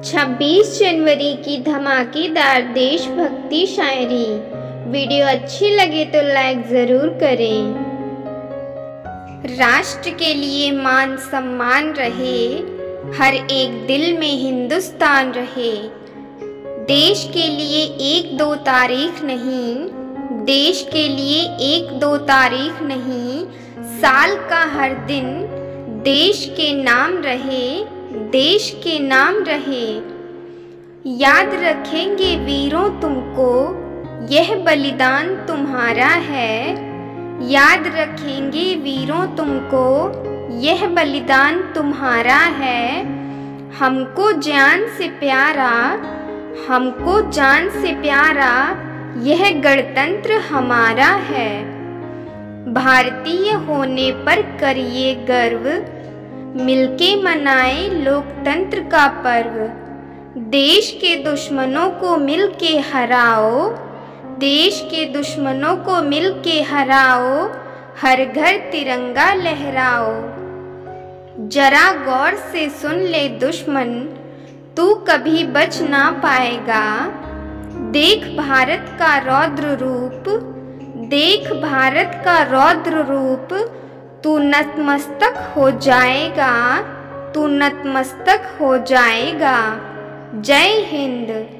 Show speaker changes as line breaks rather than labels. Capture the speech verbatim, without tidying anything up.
छब्बीस जनवरी की धमाकेदार देशभक्ति शायरी। वीडियो अच्छी लगे तो लाइक ज़रूर करें। राष्ट्र के लिए मान सम्मान रहे, हर एक दिल में हिंदुस्तान रहे। देश के लिए एक दो तारीख नहीं, देश के लिए एक दो तारीख नहीं, साल का हर दिन देश के नाम रहे, देश के नाम रहे। याद रखेंगे वीरों तुमको, यह बलिदान तुम्हारा है। याद रखेंगे वीरों तुमको, यह बलिदान तुम्हारा है। हमको जान से प्यारा, हमको जान से प्यारा, यह गणतंत्र हमारा है। भारतीय होने पर करिए गर्व, मिलके मनाए लोकतंत्र का पर्व। देश के दुश्मनों को मिलके हराओ, देश के दुश्मनों को मिलके हराओ, हर घर तिरंगा लहराओ। जरा गौर से सुन ले दुश्मन, तू कभी बच ना पाएगा। देख भारत का रौद्र रूप, देख भारत का रौद्र रूप, तू नतमस्तक हो जाएगा, तू नतमस्तक हो जाएगा। जय हिंद।